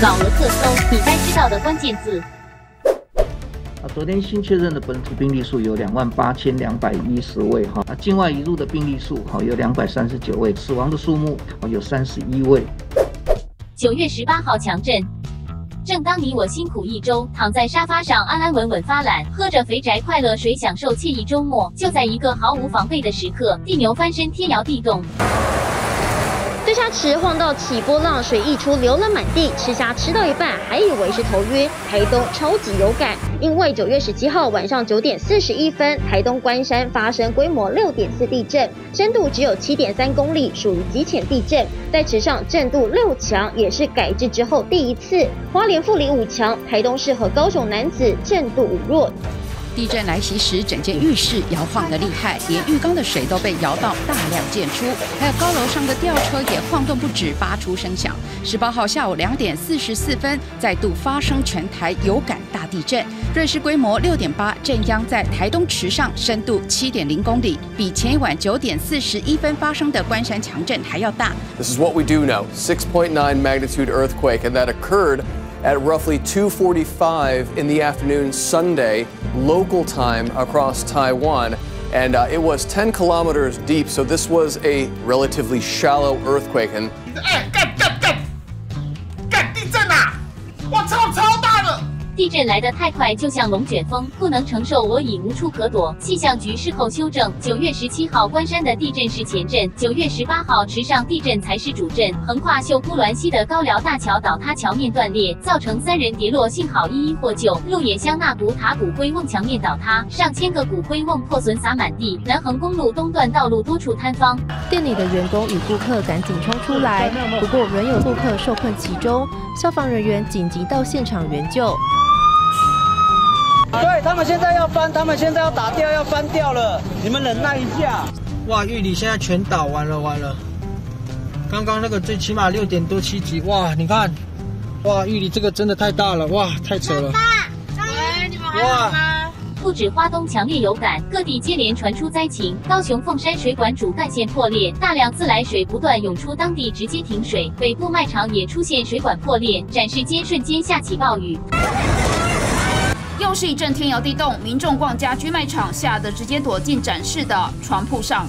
老俄特搜，你该知道的关键字。 昨天新确认的本土病例数有28210位哈，境外移入的病例数有239位，死亡的数目有31位。 9月18号强震。正当你我辛苦一周，躺在沙发上安安稳稳发懒，喝着肥宅快乐水，享受惬意周末，就在一个毫无防备的时刻，地牛翻身，天摇地动。 对虾池晃到起波浪，水溢出流了满地，吃虾吃到一半还以为是头晕。台东超级有感，因为9月17号晚上9点41分，台东关山发生规模6.4地震，深度只有7.3公里，属于极浅地震。在池上震度6强，也是改制之后第一次。花莲富里5强，台东市和高雄楠梓震度5弱。 地震来袭时，整间浴室摇晃得厉害，连浴缸的水都被摇到大量溅出，还有高楼上的吊车也晃动不止，发出声响。18号下午2点44分，再度发生全台有感大地震，瑞士规模6.8，震央在台东池上，深度7.0公里，比前一晚9点41分发生的关山强震还要大。 This is what we do know: 6.9 magnitude earthquake, and that occurred at roughly 2:45 in the afternoon Sunday local time across Taiwan, and it was 10 kilometers deep, so this was a relatively shallow earthquake. And 干地震啊！我操，超大的！ 地震来得太快，就像龙卷风，不能承受，我已无处可躲。气象局事后修正，9月17号关山的地震是前震，9月18号池上地震才是主震。横跨秀姑峦溪的高寮大桥倒塌，桥面断裂，造成3人跌落，幸好一一获救。鹿野乡纳古塔骨灰瓮墙面倒塌，上千个骨灰瓮破损洒满地。南横公路东段道路多处坍方， 店里的员工与顾客赶紧冲出来，不过仍有顾客受困其中，消防人员紧急到现场援救。 对他们现在要翻，他们现在要打掉，要翻掉了，你们忍耐一下。哇，玉里现在全倒，完了！刚刚那个最起码6点多7级，哇，你看，哇，玉里这个真的太大了，哇，太扯了。 喂，你们还好吗？ 不止花东强烈有感，各地接连传出灾情。高雄凤山水管主干线破裂，大量自来水不断涌出，当地直接停水。北部卖场也出现水管破裂，展示间瞬间下起暴雨。 又是一阵天摇地动，民众逛家居卖场，吓得直接躲进展示的床铺上。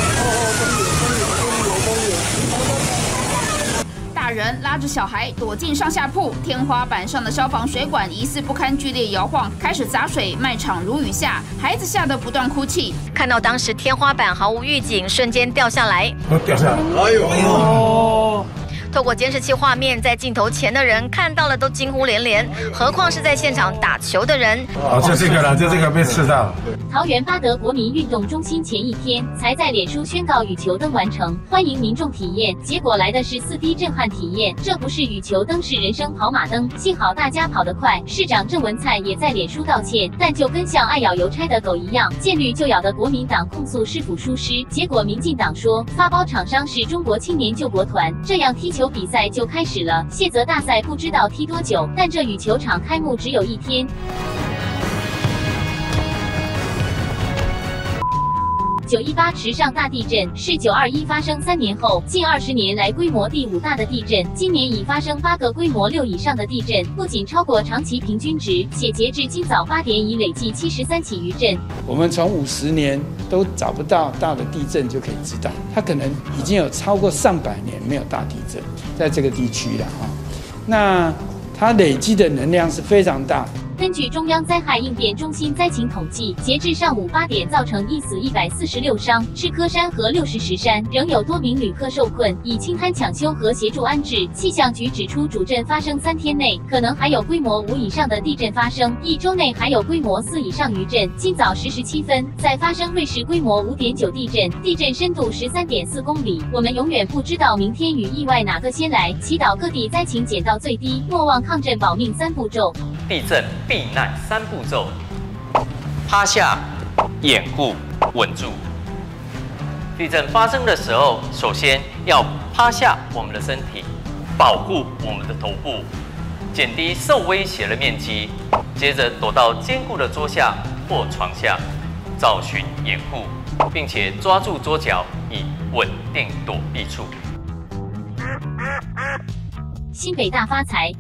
大人拉着小孩躲进上下铺，天花板上的消防水管疑似不堪剧烈摇晃，开始砸水，卖场如雨下，孩子吓得不断哭泣。 看到当时天花板毫无预警，瞬间掉下来， 哎呦！ 透过监视器画面，在镜头前的人看到了都惊呼连连，何况是在现场打球的人。 就这个了，就这个被刺到。 桃园八德国民运动中心前一天才在脸书宣告羽球灯完成，欢迎民众体验。结果来的是4D 震撼体验，这不是羽球灯，是人生跑马灯。幸好大家跑得快，市长郑文灿也在脸书道歉，但就跟像爱咬邮差的狗一样，见绿就咬的国民党控诉市府疏失。结果民进党说发包厂商是中国青年救国团，这样踢球比赛就开始了。谢泽大赛不知道踢多久，但这羽球场开幕只有1天。918池上大地震是921发生3年后近20年来规模第5大的地震，今年已发生8个规模6以上的地震，不仅超过长期平均值，且截至今早8点已累计73起余震。 我们从50年都找不到大的地震就可以知道，它可能已经有超过上百年没有大地震在这个地区了哈。那它累积的能量是非常大。 根据中央灾害应变中心灾情统计，截至上午8点，造成1死146伤。赤科山和60石山仍有多名旅客受困，已清滩抢修和协助安置。气象局指出，主震发生3天内，可能还有规模5以上的地震发生，1周内还有规模4以上余震。今早10时7分，再发生瑞士规模5.9地震，地震深度13.4公里。我们永远不知道明天与意外哪个先来，祈祷各地灾情减到最低，莫忘抗震保命3步骤。 地震避难3步骤：趴下、掩护、稳住。地震发生的时候，首先要趴下我们的身体，保护我们的头部，减低受威胁的面积。接着躲到坚固的桌下或床下，找寻掩护，并且抓住桌角以稳定躲避处。 新北大发财。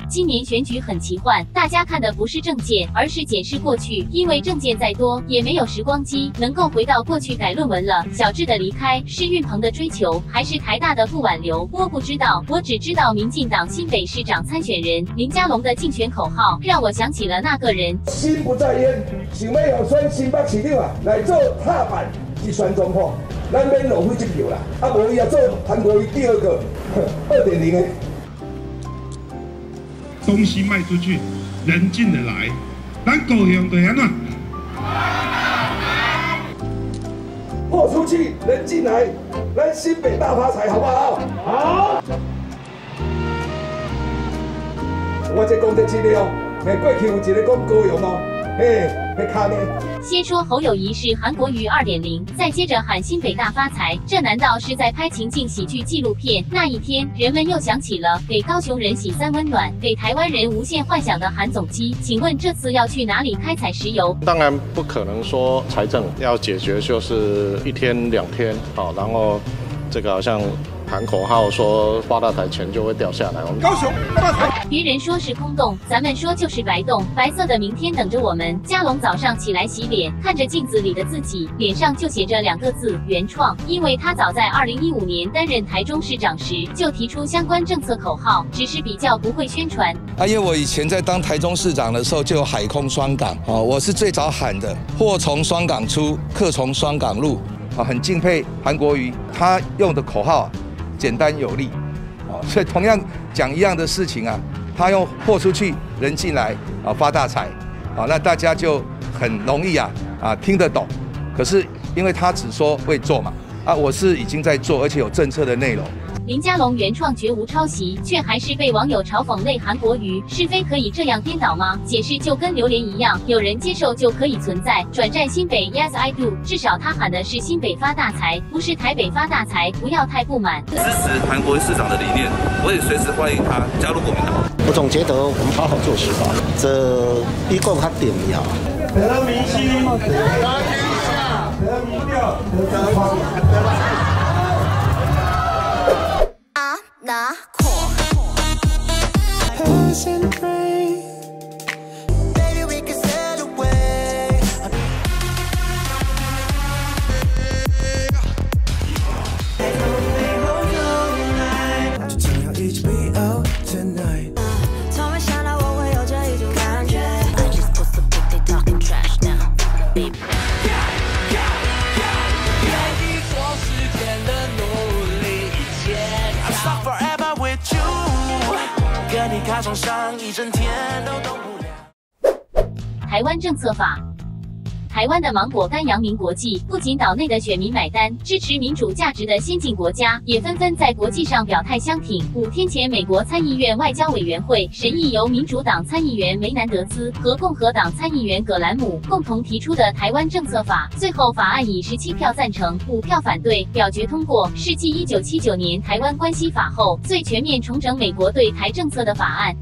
今年选举很奇幻，大家看的不是政见，而是检视过去，因为政见再多，也没有时光机能够回到过去改论文了。小智的离开是运鹏的追求，还是台大的不挽留？我不知道，我只知道民进党新北市长参选人林佳龙的竞选口号，让我想起了那个人。 心不在焉，想要互选新北市长啊，来做踏板去选总统，咱免浪费这票啦。啊，无伊啊做韩国瑜第二个2.0的。 东西卖出去，人进得来，咱高雄就安怎？ 货出去，人进来，咱新北大发财，好不好？好。我这讲这资料，过去有一个讲高雄哦，那卡呢？ 先说侯友宜是韩国瑜2.0，再接着喊新北大发财，这难道是在拍情境喜剧纪录片？那一天，人们又想起了给高雄人洗三温暖，给台湾人无限幻想的韩总机。请问这次要去哪里开采石油？ 当然不可能说财政要解决就是1天2天，好，然后这个好像喊口号说发大财钱就会掉下来。我们高雄发大财， 别人说是空洞，咱们说就是白洞，白色的明天等着我们。佳龙早上起来洗脸，看着镜子里的自己，脸上就写着2个字：原创。因为他早在2015年担任台中市长时就提出相关政策口号，只是比较不会宣传。 因为我以前在当台中市长的时候就有海空双港哦，我是最早喊的，货从双港出，客从双港入啊，很敬佩韩国瑜，他用的口号简单有力，所以同样讲一样的事情啊，他用货出去，人进来啊，发大财啊，那大家就很容易啊听得懂。可是因为他只说会做嘛，我是已经在做，而且有政策的内容。 林佳龙原创绝无抄袭，却还是被网友嘲讽类韩国瑜，是非可以这样颠倒吗？解释就跟榴莲一样，有人接受就可以存在。转战新北 ，Yes I do， 至少他喊的是新北发大财，不是台北发大财，不要太不满。 支持韩国瑜市长的理念，我也随时欢迎他加入国民党。 我总觉得我们好好做事吧，这一共他点名啊， 得民心，得天下，得民调，得方。 台湾政策法。台湾的芒果干扬名国际，不仅岛内的选民买单，支持民主价值的先进国家也纷纷在国际上表态相挺。5天前，美国参议院外交委员会审议由民主党参议员梅南德兹和共和党参议员葛兰姆共同提出的台湾政策法，最后法案以17票赞成、5票反对表决通过，是继1979年台湾关系法后最全面重整美国对台政策的法案。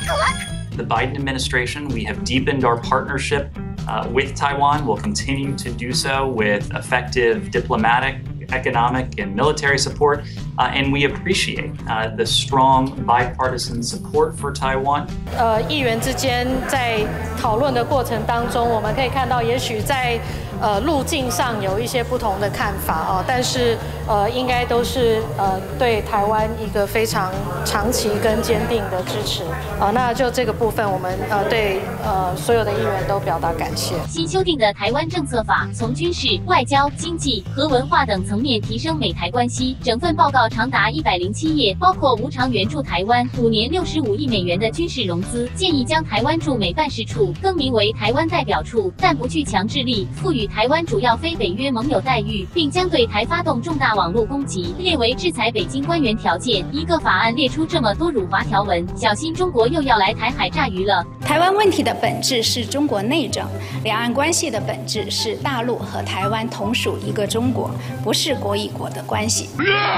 The Biden administration, we have deepened our partnership with Taiwan. We'll continue to do so with effective diplomatic, economic, and military support, and we appreciate the strong bipartisan support for Taiwan. 议员之间在讨论的过程当中，我们可以看到，也许在路径上有一些不同的看法哦，但是应该都是对台湾一个非常长期跟坚定的支持那就这个部分，我们对所有的议员都表达感谢。 新修订的台湾政策法，从军事、外交、经济和文化等层面提升美台关系。整份报告长达107页，包括无偿援助台湾5年65亿美元的军事融资，建议将台湾驻美办事处更名为台湾代表处，但不具强制力，赋予台湾主要非北约盟友待遇，并将对台发动重大网络攻击列为制裁北京官员条件。一个法案列出这么多辱华条文，小心中国又要来台海炸鱼了。 台湾问题的本质是中国内政，两岸关系的本质是大陆和台湾同属一个中国，不是国与国的关系。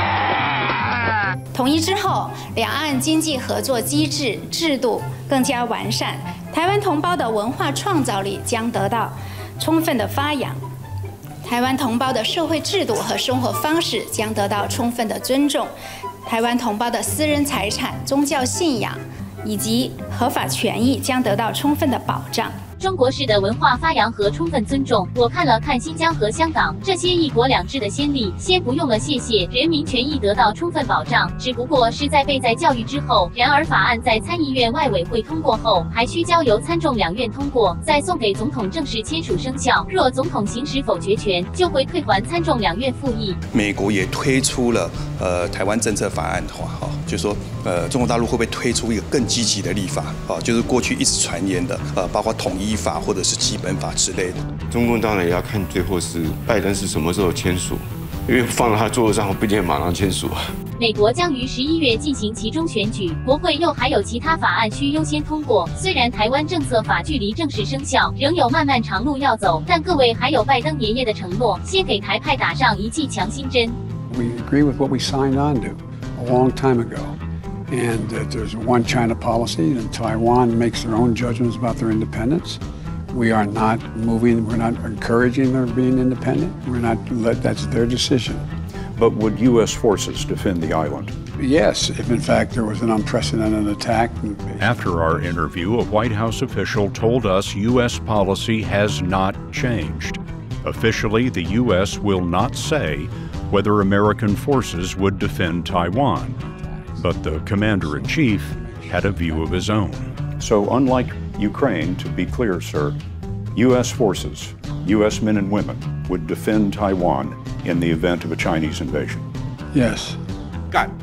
统一之后，两岸经济合作机制制度更加完善，台湾同胞的文化创造力将得到充分的发扬，台湾同胞的社会制度和生活方式将得到充分的尊重，台湾同胞的私人财产、宗教信仰以及合法权益将得到充分的保障。 中国式的文化发扬和充分尊重。我看了看新疆和香港这些一国两制的先例，先不用了，谢谢。人民权益得到充分保障，只不过是在备在教育之后。然而法案在参议院外委会通过后，还需交由参众两院通过，再送给总统正式签署生效。若总统行使否决权，就会退还参众两院复议。 美国也推出了台湾政策法案的话，就是说中国大陆会不会推出一个更积极的立法啊？就是过去一直传言的包括统一法或者是基本法之类的。 中共当然也要看最后是拜登是什么时候签署，因为放在他桌子上不一定马上签署啊。 美国将于11月进行其中选举，国会又还有其他法案需优先通过。虽然台湾政策法距离正式生效仍有漫漫长路要走，但各位还有拜登爷爷的承诺，先给台派打上一剂强心针。 We agree with what we signed on to a long time ago. And that there's a one China policy, and Taiwan makes their own judgments about their independence. We are not moving, we're not encouraging their being independent. That's their decision. But would U.S. forces defend the island? Yes, if in fact there was an unprecedented attack. After our interview, a White House official told us U.S. policy has not changed. Officially, the U.S. will not say whether American forces would defend Taiwan. But the commander-in-chief had a view of his own. So unlike Ukraine, to be clear, sir, U.S. forces, U.S. men and women, would defend Taiwan in the event of a Chinese invasion. Yes. Got it.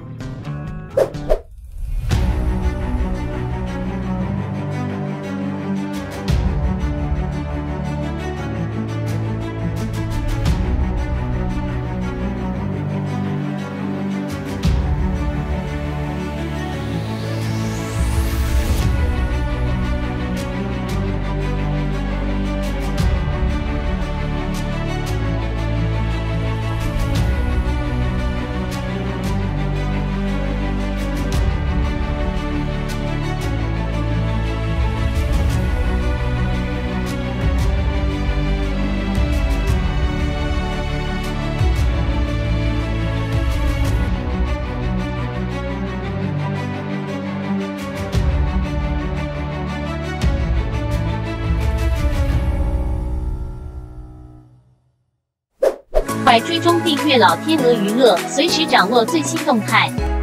快追踪订阅老天鹅娱乐，随时掌握最新动态。